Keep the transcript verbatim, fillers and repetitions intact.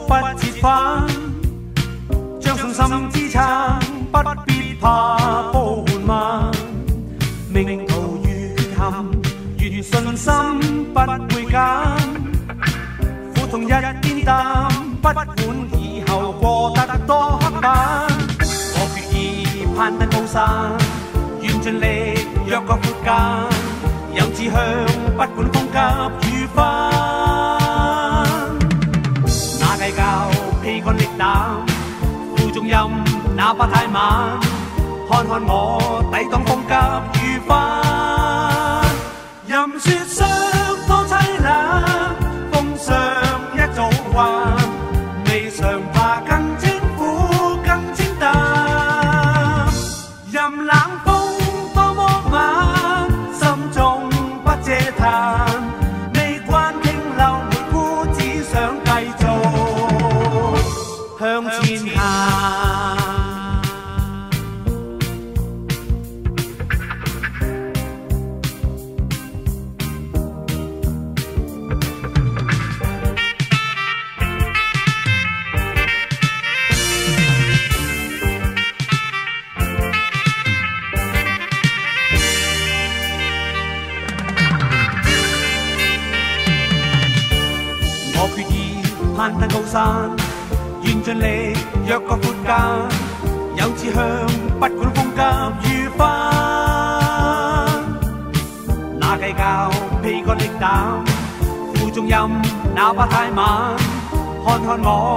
不折返，將信心支撐，不必怕步緩慢。命途越缺陷，越信心不會減。苦痛一邊擔，不管以後過得多刻板。我決意攀登高山，願盡力躍過闊間，有志向，不管風急雨翻。那計較披肝瀝膽，負重任哪怕太晚，看看我抵擋風急雨翻。任雪霜多凄冷，風霜一早慣，未嘗怕更清苦更清淡。任冷風多麼猛，心中不嗟嘆，未慣停留沒辜，只想繼續向前行。我決意攀登高山，願盡力躍過闊間，有志向，不管風急雨翻。那計較披肝瀝膽，負重任哪怕太晚，看看我